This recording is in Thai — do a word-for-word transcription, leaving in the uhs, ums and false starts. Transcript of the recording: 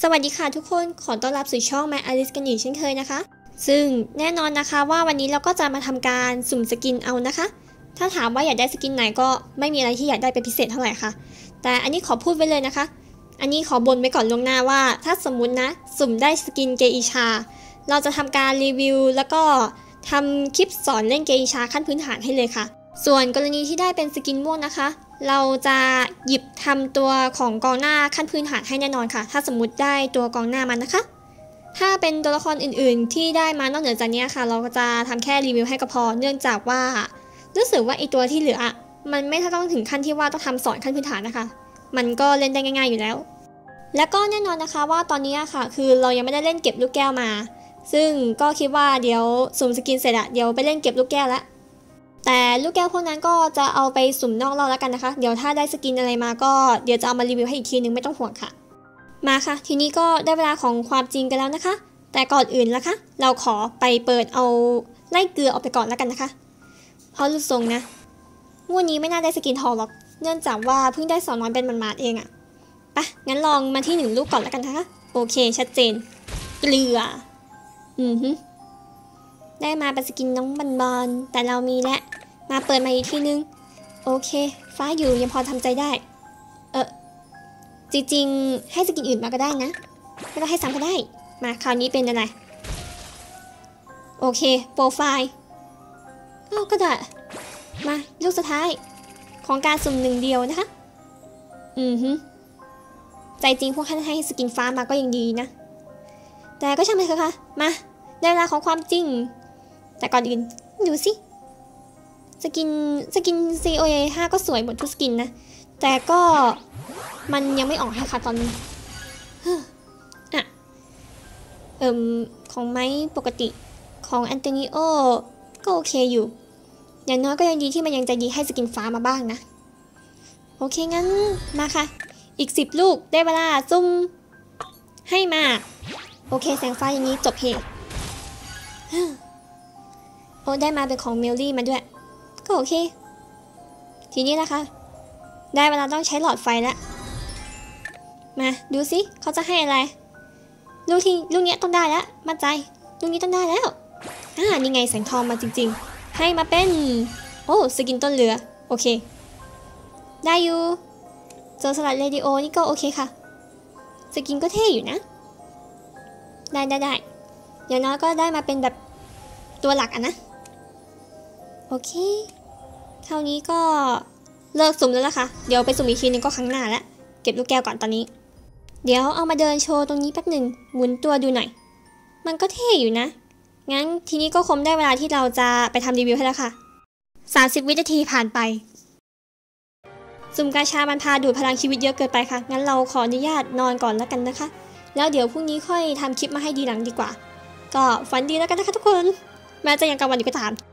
สวัสดีค่ะทุกคนขอต้อนรับสู่ช่อง My Alice กันอีกเช่นเคยนะคะซึ่งแน่นอนนะคะว่าวันนี้เราก็จะมาทำการสุ่มสกินเอานะคะถ้าถามว่าอยากได้สกินไหนก็ไม่มีอะไรที่อยากได้เป็นพิเศษเท่าไหร่ค่ะแต่อันนี้ขอพูดไว้เลยนะคะอันนี้ขอบ่นไว้ก่อนล่วงหน้าว่าถ้าสมมุตินะสุ่มได้สกินเกอิชาเราจะทำการรีวิวแล้วก็ทำคลิปสอนเล่นเกอิชาขั้นพื้นฐานให้เลยค่ะส่วนกรณีที่ได้เป็นสกินม่วงนะคะเราจะหยิบทำตัวของกองหน้าขั้นพื้นฐานให้แน่นอนค่ะถ้าสมมุติได้ตัวกองหน้ามันนะคะถ้าเป็นตัวละครอื่นๆที่ได้มานอกเหนือจากนี้ค่ะเราก็จะทำแค่รีวิวให้ก็พอเนื่องจากว่ารู้สึกว่าไอตัวที่เหลือมันไม่ต้องถึงขั้นที่ว่าต้องทำสอนขั้นพื้นฐานนะคะมันก็เล่นได้ง่ายๆอยู่แล้วและก็แน่นอนนะคะว่าตอนนี้ค่ะคือเรายังไม่ได้เล่นเก็บลูกแก้วมาซึ่งก็คิดว่าเดี๋ยวสุ่มสกินเสร็จอะเดี๋ยวไปเล่นเก็บลูกแก้วแล้วแต่ลูกแก้วพวกนั้นก็จะเอาไปสุ่มนอกรอบแล้วกันนะคะเดี๋ยวถ้าได้สกินอะไรมาก็เดี๋ยวจะเอามารีวิวให้อีกทีนึงไม่ต้องห่วงค่ะมาค่ะทีนี้ก็ได้เวลาของความจริงกันแล้วนะคะแต่ก่อนอื่นละคะเราขอไปเปิดเอาไล่เกลือออกไปก่อนแล้วกันนะคะเพราะรูปทรงนะงวดนี้ไม่น่าได้สกินทองหรอกเนื่องจากว่าเพิ่งได้สองน้อยเป็นหมาดๆเองอะปะงั้นลองมาที่หนึ่งลูกก่อนแล้วกันนะคะโอเคชัดเจนเกลืออือฮึได้มาเป็นสกินน้องบอลๆแต่เรามีแล้วมาเปิดมาอีกทีนึงโอเคฟ้าอยู่ยังพอทำใจได้เออจริงๆให้สกินอื่นมาก็ได้นะไม่ต้องให้ซ้ำก็ได้มาคราวนี้เป็นอะไรโอเคโปรไฟล์อ้าวก็ได้มาลูกสุดท้ายของการสุ่มหนึ่งเดียวนะคะอือฮึใจจริงพวกท่านให้สกินฟ้ามาก็ยังดีนะแต่ก็ช่างมันเถอะค่ะมาได้เวลาของความจริงแต่ก่อนอื่นดูสิสกินสกิน ซี โอ เอ ห้าก็สวยหมดทุกสกินนะแต่ก็มันยังไม่ออกให้ค่ะตอนนี้อ่ะเอิ่มของไม้ปกติของแอนโตนิโอก็โอเคอยู่อย่างน้อยก็ยังดีที่มันยังใจดีให้สกินฟ้ามาบ้างนะโอเคงั้นมาค่ะอีกสิบลูกได้เวลาซุ่มให้มาโอเคแสงฟ้าอย่างนี้จบเพจโอ้ได้มาเป็นของเมลลี่มาด้วยก็โอเคทีนี้นะคะได้เวลาต้องใช้หลอดไฟแล้วมาดูสิเขาจะให้อะไรลูกที่ลูกนี้ต้องได้แล้วมั่นใจลูกนี้ต้องได้แล้วอ่านี่ไงแสงทองมาจริงๆให้มาเป็นโอ้สกินต้นเรือโอเคได้อยู่เจอสลัดเรดิโอนี่ก็โอเคค่ะสกินก็เท่อยู่นะได้ได้ได้อย่างน้อยก็ได้มาเป็นแบบตัวหลักอ่ะนะโอเคเท่านี้ก็เลิกสุ่มแล้วล่ะค่ะเดี๋ยวไปสุ่มอีกทีนึงก็ครั้งหน้าแล้วเก็บลูกแก้วก่อนตอนนี้เดี๋ยวเอามาเดินโชว์ตรงนี้แป๊บหนึ่งหมุนตัวดูหน่อยมันก็เท่อยู่นะงั้นทีนี้ก็คงได้เวลาที่เราจะไปทำรีวิวให้แล้วค่ะสามสิบวินาทีผ่านไปสุ่มกาชามันพาดูดพลังชีวิตเยอะเกินไปค่ะงั้นเราขออนุญาตนอนก่อนแล้วกันนะคะแล้วเดี๋ยวพรุ่งนี้ค่อยทำคลิปมาให้ดีหลังดีกว่าก็ฝันดีแล้วกันนะคะทุกคนแม้จะยังกลางวันอยู่ก็ตาม